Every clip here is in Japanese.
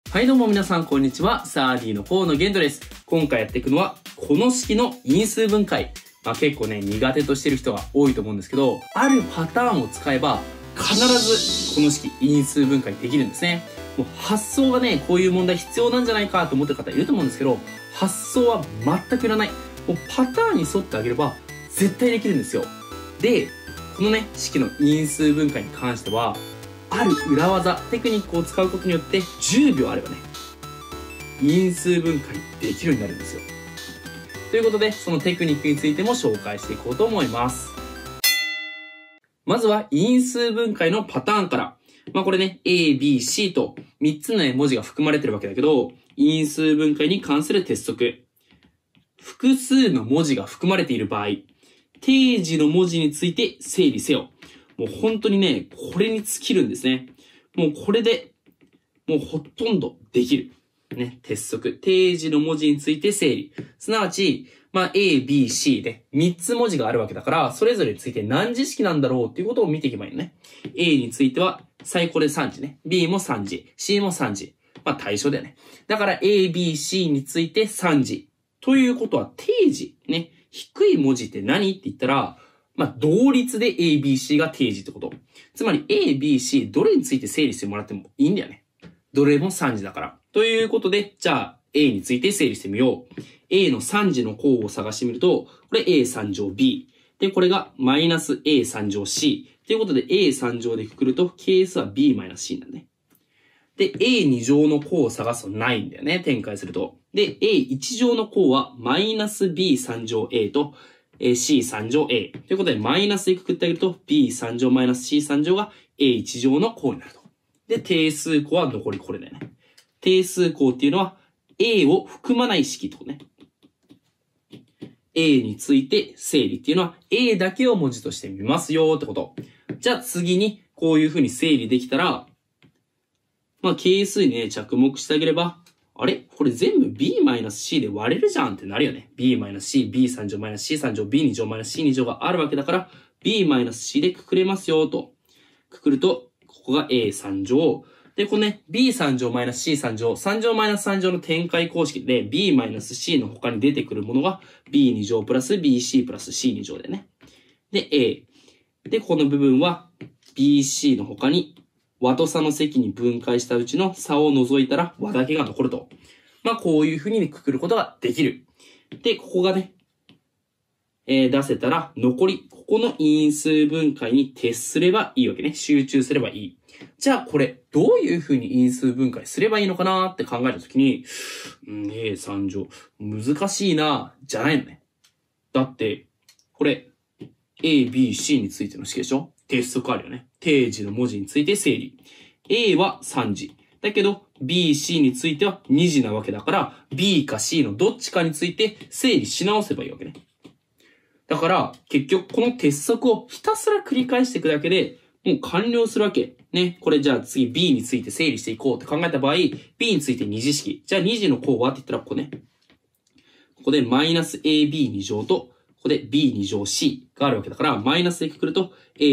はいどうも皆さんこんにちは。サーディの河野玄斗です。今回やっていくのは、この式の因数分解。結構ね、苦手としてる人が多いと思うんですけど、あるパターンを使えば、必ずこの式因数分解できるんですね。もう発想がね、こういう問題必要なんじゃないかと思ってる方いると思うんですけど、発想は全くいらない。もうパターンに沿ってあげれば、絶対できるんですよ。で、このね、式の因数分解に関しては、ある裏技、テクニックを使うことによって10秒あればね、因数分解できるようになるんですよ。ということで、そのテクニックについても紹介していこうと思います。まずは因数分解のパターンから。これね、A、B、C と3つの、ね、文字が含まれてるわけだけど、因数分解に関する鉄則。複数の文字が含まれている場合、定時の文字について整理せよ。もう本当にね、これに尽きるんですね。もうこれで、もうほとんどできる。ね、鉄則。定時の文字について整理。すなわち、A、B、C で3つ文字があるわけだから、それぞれについて何次式なんだろうっていうことを見ていけばいいのね。A については、最高で3次ね。B も3次。C も3次。対象だよね。だから A、B、C について3次。ということは定時。ね。低い文字って何って言ったら、同率で A、B、C が定時ってこと。つまり A、B、C どれについて整理してもらってもいいんだよね。どれも3次だから。ということで、じゃあ A について整理してみよう。A の3次の項を探してみると、これ A3 乗 B。で、これがマイナス A3 乗 C。ということで A3 乗でくくると、係数は B マイナス C なんだね。で、A2 乗の項を探すとないんだよね。展開すると。で、A1 乗の項はマイナス B3 乗 A と、C3 乗 A。ということで、マイナスでくくってあげると、B3 乗マイナス C3 乗が A1 乗の項になると。で、定数項は残りこれだよね。定数項っていうのは、A を含まない式ってことね。A について整理っていうのは、A だけを文字としてみますよってこと。じゃあ次に、こういう風に整理できたら、係数にね、着目してあげれば、あれこれ全部 B-C で割れるじゃんってなるよね。B-C、B3 乗 -C3 乗、B2 乗 -C2 乗があるわけだから、B-C でくくれますよと。くくると、ここが A3 乗。で、このね、B3 乗 -C3 乗、3乗 -3 乗の展開公式で B-C の他に出てくるものが B2 乗プラス BC プラス C2 乗でね。で、A。で、この部分は BC の他に和と差の積に分解したうちの差を除いたら和だけが残ると。こういう風にくくることができる。で、ここがね、出せたら残り、ここの因数分解に徹すればいいわけね。集中すればいい。じゃあこれ、どういう風に因数分解すればいいのかなって考えたときに、A3 乗、難しいな、じゃないのね。だって、これ、A、B、C についての式でしょ？鉄則あるよね。定時の文字について整理。A は3時。だけど、B、C については2時なわけだから、B か C のどっちかについて整理し直せばいいわけね。だから、結局この鉄則をひたすら繰り返していくだけで、もう完了するわけ。ね。これじゃあ次 B について整理していこうって考えた場合、B について2次式。じゃあ2次の項はって言ったらここね。ここでマイナス AB2 乗と、ここで B2 乗 C があるわけだから、マイナスでくくると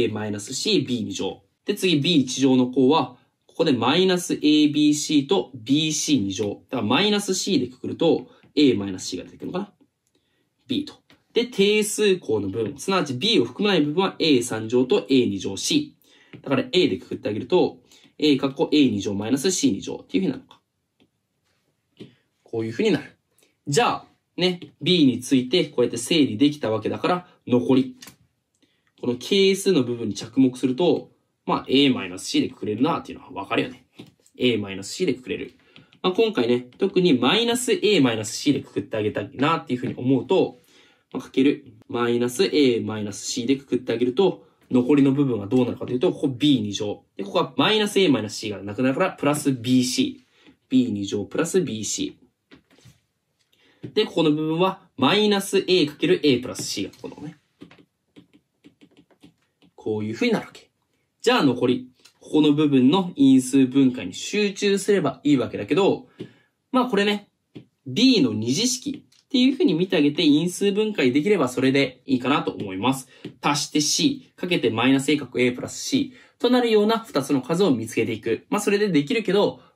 A-C、B2 乗。で、次 B1 乗の項は、ここでマイナス ABC と BC2 乗。だからマイナス C でくくると A-C が出てくるのかな ?B と。で、定数項の部分。すなわち B を含まない部分は A3 乗と A2 乗 C。だから A でくくってあげると、A かっこ A2 乗マイナス C2 乗っていう風になるのか。こういう風になる。じゃあ、ね、B についてこうやって整理できたわけだから、残り。この係数の部分に着目すると、A-C でくくれるなっていうのはわかるよね。A-C でくくれる。今回ね、特にマイナス A-C でくくってあげたいなっていう風に思うと、かけるマイナス A-C でくくってあげると、残りの部分はどうなるかというと、ここ B2 乗。で、ここはマイナス A-C がなくなるから、プラス BC。B2 乗プラス BC。で、ここの部分は、マイナス A かける A プラス C がこのね。こういう風になるわけ。じゃあ残り、ここの部分の因数分解に集中すればいいわけだけど、これね、B の二次式っていう風に見てあげて因数分解できればそれでいいかなと思います。足して C かけてマイナス A かける A プラス C となるような2つの数を見つけていく。それでできるけど、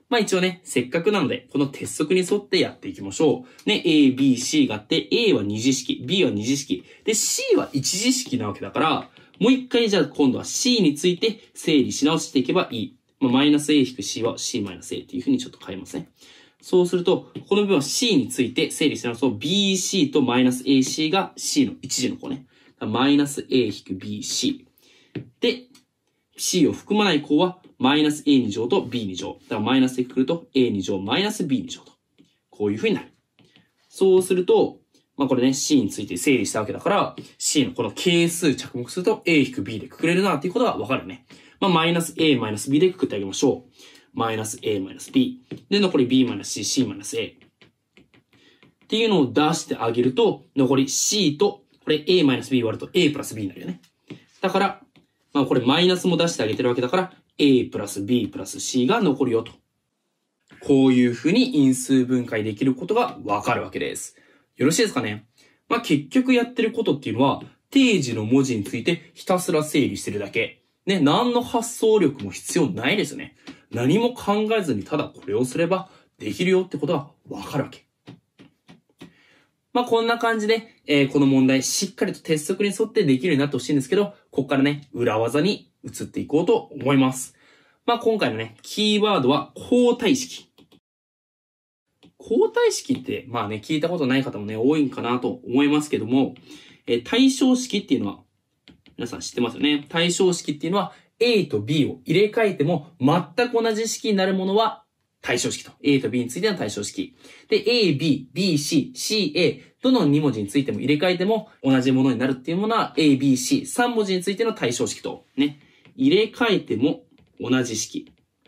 まあ一応ね、せっかくなので、この鉄則に沿ってやっていきましょう。ね、A、B、C があって、A は二次式、B は二次式、で、C は一次式なわけだから、もう一回じゃあ今度は C について整理し直していけばいい。まあ、マイナス A 引く C は C マイナス A っていう風にちょっと変えますね。そうすると、この部分は C について整理し直すと、BC とマイナス AC が C の一次の項ね。マイナス A 引く BC。で、C を含まない項は、マイナス A2 乗と B2 乗。だからマイナスでくると A2 乗マイナス B2 乗と。こういう風になる。そうすると、まあこれね、C について整理したわけだから、C のこの係数着目すると A-B でくくれるなっていうことがわかるね。まあマイナス A マイナス B でくくってあげましょう。マイナス A マイナス B。で、残り B マイナス C、C マイナス A。っていうのを出してあげると、残り C と、これ A マイナス B 割ると A プラス B になるよね。だから、まあこれマイナスも出してあげてるわけだから、A プラス B プラス C が残るよと。こういう風に因数分解できることがわかるわけです。よろしいですかね。まあ結局やってることっていうのは、定時の文字についてひたすら整理してるだけ。ね、何の発想力も必要ないですよね。何も考えずにただこれをすればできるよってことがわかるわけ。まあこんな感じで、この問題しっかりと鉄則に沿ってできるようになってほしいんですけど、ここからね、裏技に移っていこうと思います。まあ今回のね、キーワードは交代式。交代式って、まあね、聞いたことない方もね、多いんかなと思いますけども、対称式っていうのは、皆さん知ってますよね。対称式っていうのは、A と B を入れ替えても、全く同じ式になるものは、対称式と。A と B についての対称式。で、A、B、B、C、C、A、どの2文字についても入れ替えても同じものになるっていうものは A、B、C、3文字についての対称式と、ね。入れ替えても同じ式。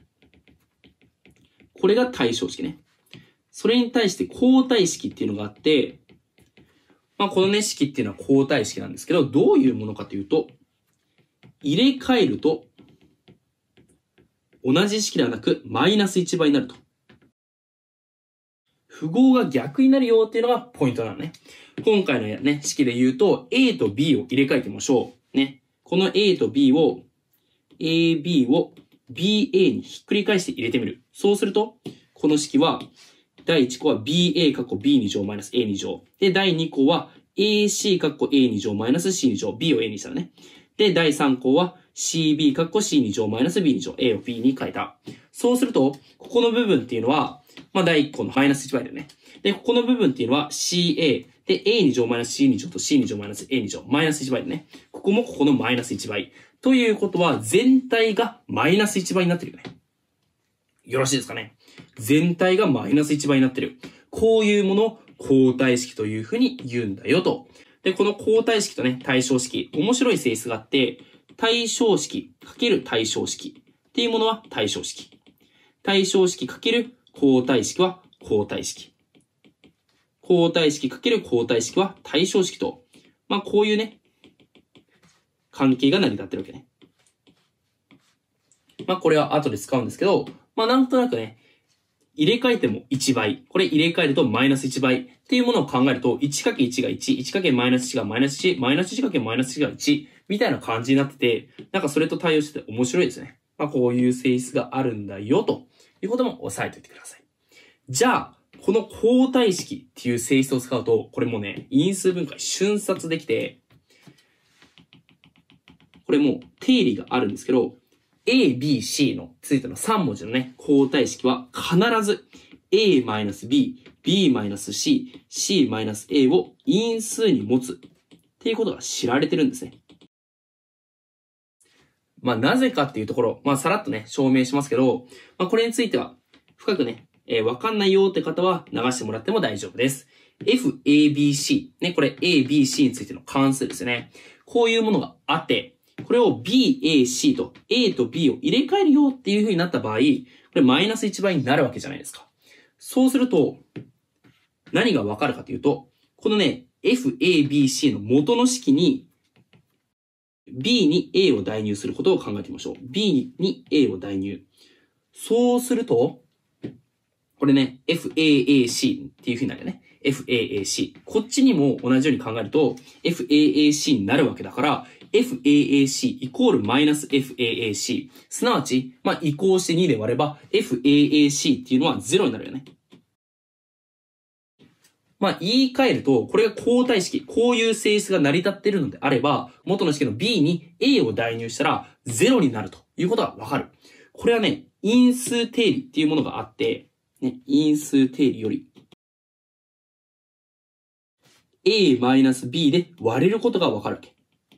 これが対称式ね。それに対して交代式っていうのがあって、まあこのね、式っていうのは交代式なんですけど、どういうものかというと、入れ替えると、同じ式ではなく、マイナス1倍になると。符号が逆になるよっていうのがポイントなのね。今回のね、式で言うと、A と B を入れ替えてみましょう。ね。この A と B を、AB を BA にひっくり返して入れてみる。そうすると、この式は、第1項は BA 括弧 B2 乗マイナス A2 乗。で、第2項は AC 括弧 A2 乗マイナス C2 乗。B を A にしたらね。で、第3項は CB 括弧 C2 乗マイナス B2 乗。A を B に変えた。そうすると、ここの部分っていうのは、まあ、第1項のマイナス1倍だよね。で、ここの部分っていうのは CA。で、A2 乗マイナス C2 乗と C2 乗マイナス A2 乗。マイナス1倍だね。ここもここのマイナス1倍。ということは、全体がマイナス1倍になってるよね。よろしいですかね。全体がマイナス1倍になってる。こういうものを交代式というふうに言うんだよと。で、この交代式とね、対称式、面白い性質があって、対称式×対称式っていうものは対称式。対称式×交代式は交代式。交代式×交代式は対称式と、まあこういうね、関係が成り立ってるわけね。まあこれは後で使うんですけど、まあなんとなくね、入れ替えても1倍。これ入れ替えるとマイナス1倍っていうものを考えると、1×1 が1、1× マイナス1がマイナス1、マイナス 1× マイナス1が1みたいな感じになってて、なんかそれと対応してて面白いですね。まあこういう性質があるんだよということも押さえておいてください。じゃあ、この交代式っていう性質を使うと、これもね、因数分解瞬殺できて、これもう定理があるんですけど、A, B, C のついての3文字のね、交代式は必ず A-B, B-C, C-A を因数に持つっていうことが知られてるんですね。まあなぜかっていうところ、まあさらっとね、証明しますけど、まあこれについては深くね、わかんないよって方は流してもらっても大丈夫です。F-A-B-C。ね、これ A-B-C についての関数ですね。こういうものがあって、これを B、A、C と A と B を入れ替えるよっていう風になった場合、これマイナス1倍になるわけじゃないですか。そうすると、何がわかるかというと、このね、F、A、B、C の元の式に B に A を代入することを考えてみましょう。B に A を代入。そうすると、ここれね、FAAC っていう風になるよね。FAAC。こっちにも同じように考えると、FAAC になるわけだから、FAAC イコールマイナス FAAC。すなわち、移行して2で割れば、FAAC っていうのは0になるよね。言い換えると、これが交代式、こういう性質が成り立っているのであれば、元の式の B に A を代入したら0になるということがわかる。これはね、因数定理っていうものがあって、ね、因数定理より、A-B で割れることがわかるわけ。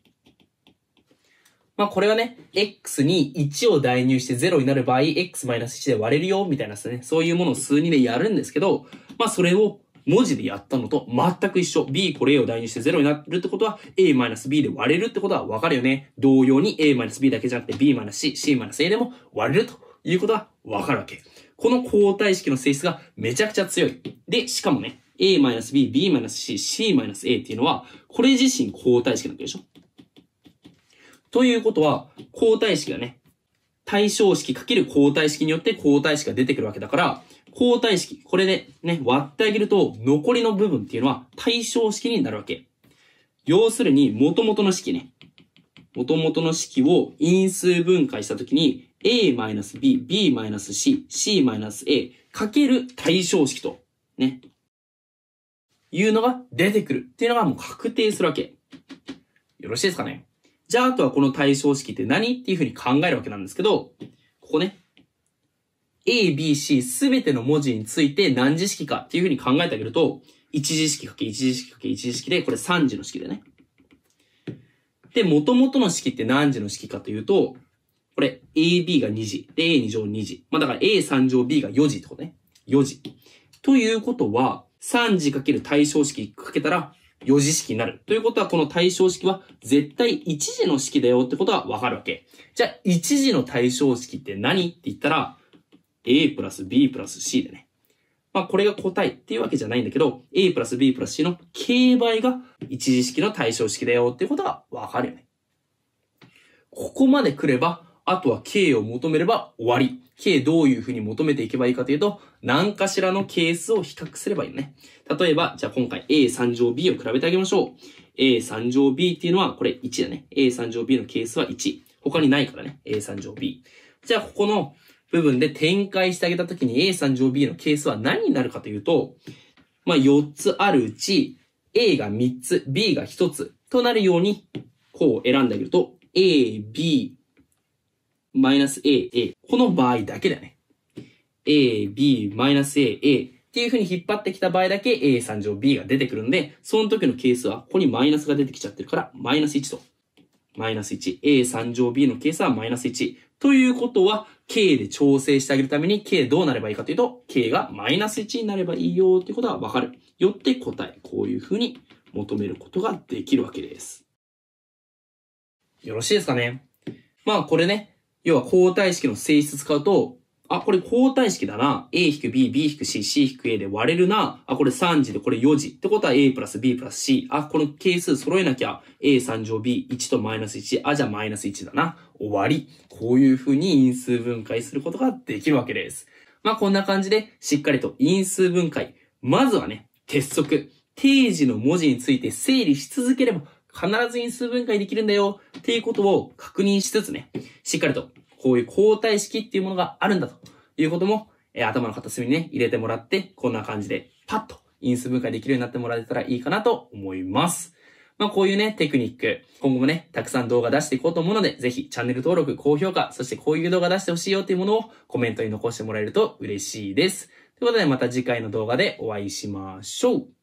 これはね、x に1を代入して0になる場合、x-1 で割れるよ、みたいなね、そういうものを数2でやるんですけど、それを文字でやったのと全く一緒。B これ A を代入して0になるってことは、A-B で割れるってことはわかるよね。同様に A-B だけじゃなくて B-C、C-A でも割れるということはわかるわけ。この交代式の性質がめちゃくちゃ強い。で、しかもね、A-B、B-C、C-A っていうのは、これ自身交代式なわけでしょ。ということは、交代式がね、対称式かける交代式によって交代式が出てくるわけだから、交代式、これでね、割ってあげると、残りの部分っていうのは対称式になるわけ。要するに、元々の式ね。元々の式を因数分解したときに、A-B、B-C、C-A かける対称式と、ね、いうのが出てくるっていうのがもう確定するわけ。よろしいですかね。じゃあ、あとはこの対称式って何っていうふうに考えるわけなんですけど、ここね、A, B, C すべての文字について何次式かっていうふうに考えてあげると、一次式かけ一次式かけ一次式で、これ3次の式でね。で、元々の式って何次の式かというと、これ AB が2次、で A2 乗2次。だから A3 乗 B が4次ってことね。4次。ということは、3次かける対称式かけたら、4次式になる。ということは、この対称式は絶対1次の式だよってことはわかるわけ。じゃあ、1次の対称式って何って言ったら、A プラス B プラス C でね。これが答えっていうわけじゃないんだけど、A プラス B プラス C の K 倍が1次式の対称式だよっていうことがわかるよね。ここまで来れば、あとは K を求めれば終わり。K どういうふうに求めていけばいいかというと、何かしらの係数を比較すればいいよね。例えば、じゃあ今回 A3 乗 B を比べてあげましょう。A3 乗 B っていうのはこれ1だね。A3 乗 B の係数は1。他にないからね。A3 乗 B。じゃあここの部分で展開してあげたときに A3 乗 B の係数は何になるかというと、4つあるうち A が3つ、B が1つとなるように、こう選んであげると、A、B、-A、A。この場合だけだよね。A、B、-A、A。っていう風に引っ張ってきた場合だけ A3 乗 B が出てくるんで、その時の係数は、ここにマイナスが出てきちゃってるから、マイナス1と。マイナス1。A3 乗 B の係数はマイナス1。ということは、K で調整してあげるために K どうなればいいかというと、K がマイナス1になればいいよっていうことがわかる。よって答え、こういう風に求めることができるわけです。よろしいですかね。これね、要は交代式の性質使うと、これ交代式だな。A-B、B-C、C-A で割れるな。これ3次でこれ4次。ってことは A プラス B プラス C。この係数揃えなきゃ A3 乗 B1 とマイナス1。じゃあマイナス1だな。終わり。こういう風に因数分解することができるわけです。こんな感じでしっかりと因数分解。まずはね、鉄則。定時の文字について整理し続ければ必ず因数分解できるんだよ。っていうことを確認しつつね、しっかりとこういう交代式っていうものがあるんだということも、頭の片隅にね、入れてもらって、こんな感じでパッと因数分解できるようになってもらえたらいいかなと思います。こういうね、テクニック、今後もね、たくさん動画出していこうと思うので、ぜひチャンネル登録、高評価、そしてこういう動画出してほしいよっていうものをコメントに残してもらえると嬉しいです。ということでまた次回の動画でお会いしましょう。